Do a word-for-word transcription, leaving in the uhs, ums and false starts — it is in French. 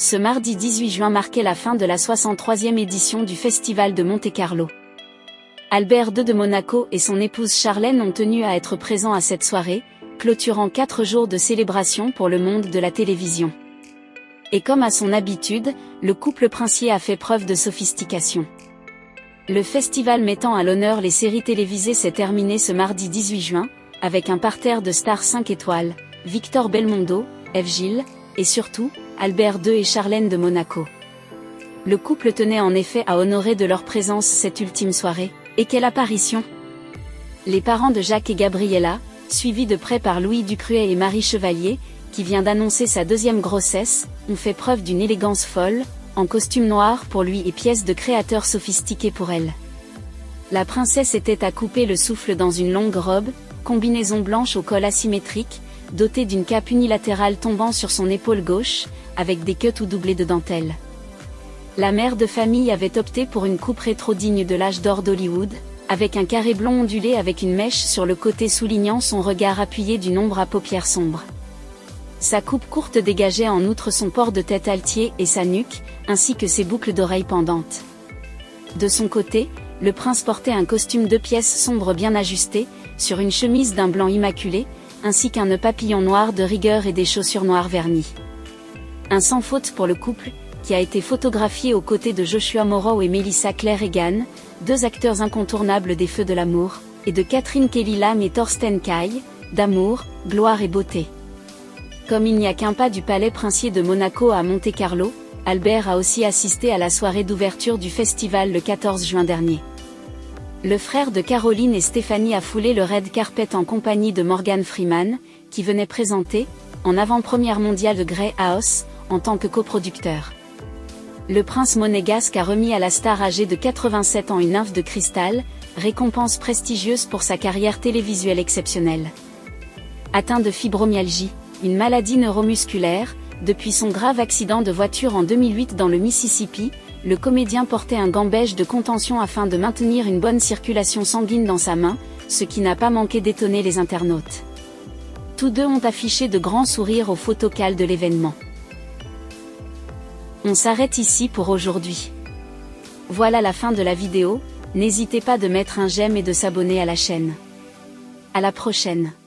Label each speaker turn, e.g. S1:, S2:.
S1: Ce mardi dix-huit juin marquait la fin de la soixante-troisième édition du Festival de Monte-Carlo. Albert deux de Monaco et son épouse Charlène ont tenu à être présents à cette soirée, clôturant quatre jours de célébration pour le monde de la télévision. Et comme à son habitude, le couple princier a fait preuve de sophistication. Le festival mettant à l'honneur les séries télévisées s'est terminé ce mardi dix-huit juin, avec un parterre de stars cinq étoiles, Victor Belmondo, Ève Gilles, et surtout, Albert deux et Charlène de Monaco. Le couple tenait en effet à honorer de leur présence cette ultime soirée, et quelle apparition! Les parents de Jacques et Gabriella, suivis de près par Louis Ducruet et Marie Chevalier, qui vient d'annoncer sa deuxième grossesse, ont fait preuve d'une élégance folle, en costume noir pour lui et pièce de créateur sophistiquée pour elle. La princesse était à couper le souffle dans une longue robe, combinaison blanche au col asymétrique, dotée d'une cape unilatérale tombant sur son épaule gauche, avec des queues tout doublées de dentelle. La mère de famille avait opté pour une coupe rétro digne de l'âge d'or d'Hollywood, avec un carré blond ondulé avec une mèche sur le côté soulignant son regard appuyé d'une ombre à paupières sombres. Sa coupe courte dégageait en outre son port de tête altier et sa nuque, ainsi que ses boucles d'oreilles pendantes. De son côté, le prince portait un costume deux pièces sombre bien ajusté, sur une chemise d'un blanc immaculé, ainsi qu'un nœud papillon noir de rigueur et des chaussures noires vernies. Un sans faute pour le couple, qui a été photographié aux côtés de Joshua Morrow et Melissa Claire Egan, deux acteurs incontournables des Feux de l'amour, et de Catherine Kelly-Lam et Thorsten Kaye, d'Amour, Gloire et Beauté. Comme il n'y a qu'un pas du palais princier de Monaco à Monte-Carlo, Albert a aussi assisté à la soirée d'ouverture du festival le quatorze juin dernier. Le frère de Caroline et Stéphanie a foulé le red carpet en compagnie de Morgan Freeman, qui venait présenter, en avant-première mondiale de Grey House, en tant que coproducteur. Le prince monégasque a remis à la star âgée de quatre-vingt-sept ans une nymphe de cristal, récompense prestigieuse pour sa carrière télévisuelle exceptionnelle. Atteint de fibromyalgie, une maladie neuromusculaire, depuis son grave accident de voiture en deux mille huit dans le Mississippi, le comédien portait un gant beige de contention afin de maintenir une bonne circulation sanguine dans sa main, ce qui n'a pas manqué d'étonner les internautes. Tous deux ont affiché de grands sourires aux photocalls de l'événement. On s'arrête ici pour aujourd'hui. Voilà la fin de la vidéo, n'hésitez pas de mettre un j'aime et de s'abonner à la chaîne. À la prochaine.